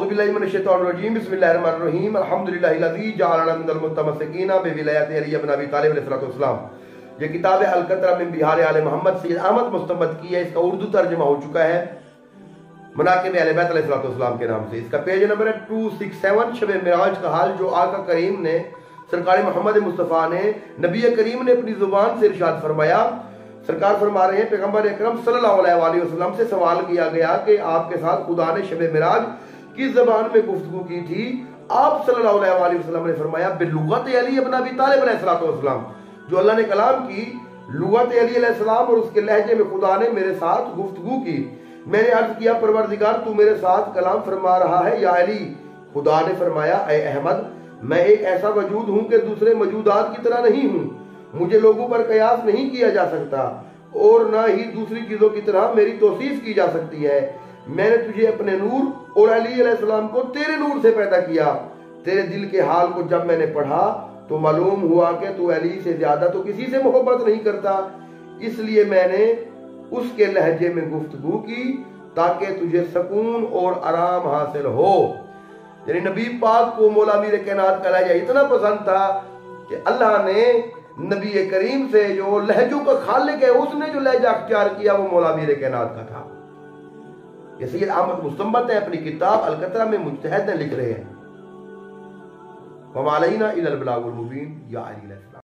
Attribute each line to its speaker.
Speaker 1: औज़ुबिल्लाहि मिनश्शैतानिर्रजीम बिस्मिल्लाहिर्रहमानिर्रहीम अल्हम्दुलिल्लाहिल्लज़ी जअलना मिनल मुतमस्सिकीना बिविलायति अली इब्न अबी तालिब अलैहिस्सलाम। ये किताब है अल-कतरा मिन बिहार आले मोहम्मद सैयद अहमद मुस्तमद की है। इसका उर्दू तर्जुमा हो चुका है मनाक़िब अहले बैत अलैहिस्सलाम के नाम से। इसका पेज नंबर है 267। शब मिराज का हाल जो आका करीम ने सरकार मोहम्मद मुस्तफ़ा ने नबी करीम ने अपनी जुबान से इरशाद फरमाया। सरकार फरमा रहे हैं पैगंबर अकरम सल्लल्लाहु अलैहि वसल्लम से सवाल किया गया कि आपके साथ खुदा ने शब मिराज किस जबान में गुफ्तगू की थी। आप सल्लल्लाहु अलैहि वसल्लम ने फरमाया बिलुगत अली इब्न अबी तालिब अलैहिस्सलाम। जो अल्लाह ने कलाम की लुगत अली अलैहिस्सलाम और उसके लहजे में खुदा ने मेरे साथ गुफ्तगू की। मैंने अर्ज किया परवरदिगार तू मेरे साथ कलाम फरमा रहा है या अली। खुदा ने फरमाया ए अहमद मैं एक ऐसा वजूद हूँ कि दूसरे मौजूदात की तरह नहीं हूँ। मुझे लोगों पर कयास नहीं किया जा सकता और न ही दूसरी चीजों की तरह मेरी तौसीफ की जा सकती है। मैंने तुझे अपने नूर और अली अलैहिस्सलाम को तेरे नूर से पैदा किया। तेरे दिल के हाल को जब मैंने पढ़ा तो मालूम हुआ कि तू अली से ज्यादा तो किसी से मोहब्बत नहीं करता, इसलिए मैंने उसके लहजे में गुफ्तगू की ताकि तुझे सुकून और आराम हासिल हो। यानी नबी पाक को मौला मीर कायनात का लहजा इतना पसंद था कि अल्लाह ने नबी करीम से जो लहजों का खालिक है उसने जो लहजा अख्तियार किया वो मौला मीर कायनात का था। ये सैयद अहमद मुस्तमद है अपनी किताब अल-कतरा में मुज्तहिद ने लिख रहे हैं। वमा अलैना इल्लल बलागुल मुबीन या अली।